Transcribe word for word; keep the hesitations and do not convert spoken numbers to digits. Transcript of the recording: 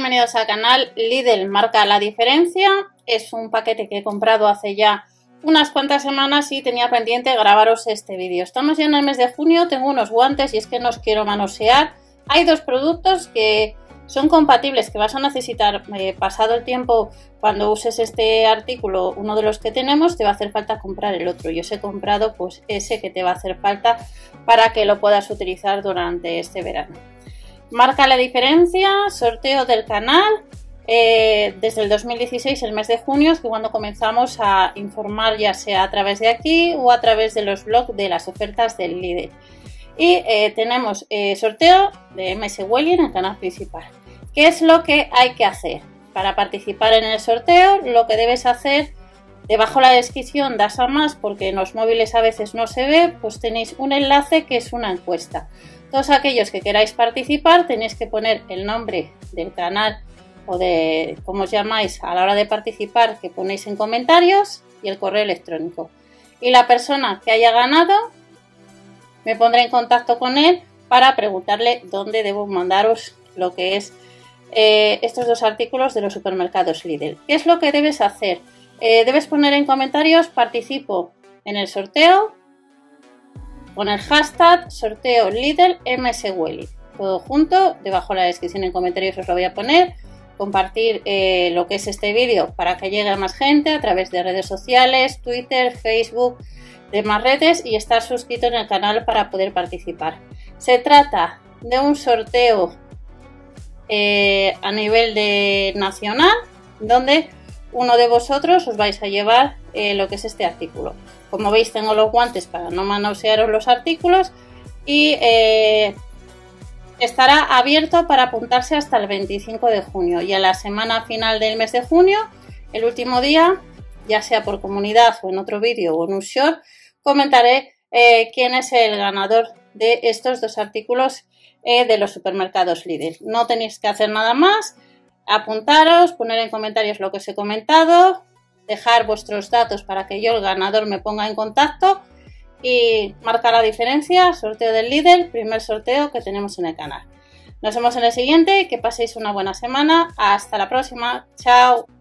bienvenidos al canal. Lidl marca la diferencia. Es un paquete que he comprado hace ya unas cuantas semanas y tenía pendiente grabaros este vídeo. Estamos ya en el mes de junio, tengo unos guantes y es que no os quiero manosear. Hay dos productos que son compatibles, que vas a necesitar eh, pasado el tiempo. Cuando uses este artículo, uno de los que tenemos, te va a hacer falta comprar el otro. Yo os he comprado pues ese que te va a hacer falta para que lo puedas utilizar durante este verano. Marca la diferencia, sorteo del canal, eh, desde el dos mil dieciséis, el mes de junio, es que cuando comenzamos a informar, ya sea a través de aquí o a través de los blogs de las ofertas del Lidl. Y eh, tenemos eh, sorteo de M S Welly en el canal principal. ¿Qué es lo que hay que hacer para participar en el sorteo? Lo que debes hacer, debajo de la descripción das a más, porque en los móviles a veces no se ve, pues tenéis un enlace que es una encuesta. Todos aquellos que queráis participar tenéis que poner el nombre del canal o de cómo os llamáis a la hora de participar, que ponéis en comentarios, y el correo electrónico. Y la persona que haya ganado, me pondré en contacto con él para preguntarle dónde debo mandaros lo que es eh, estos dos artículos de los supermercados Lidl. ¿Qué es lo que debes hacer? Eh, debes poner en comentarios: participo en el sorteo, con el hashtag sorteo Lidl M S Welly. Todo junto, debajo de la descripción en comentarios os lo voy a poner. Compartir eh, lo que es este vídeo para que llegue a más gente a través de redes sociales, Twitter, Facebook, demás redes, y estar suscrito en el canal para poder participar. Se trata de un sorteo eh, a nivel de nacional, donde uno de vosotros os vais a llevar eh, lo que es este artículo. Como veis, tengo los guantes para no manosearos los artículos y eh, estará abierto para apuntarse hasta el veinticinco de junio, y a la semana final del mes de junio, el último día, ya sea por comunidad o en otro vídeo o en un short, comentaré eh, quién es el ganador de estos dos artículos eh, de los supermercados Lidl. No tenéis que hacer nada más, apuntaros, poner en comentarios lo que os he comentado, dejar vuestros datos para que yo, el ganador, me ponga en contacto y marca la diferencia. Sorteo del Lidl, primer sorteo que tenemos en el canal. Nos vemos en el siguiente, que paséis una buena semana. Hasta la próxima, chao.